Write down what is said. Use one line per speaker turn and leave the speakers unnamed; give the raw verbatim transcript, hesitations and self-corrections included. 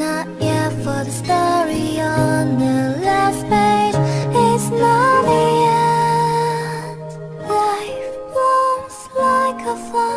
not yet for the story on the last page. It's not the end. Life blooms like a flower.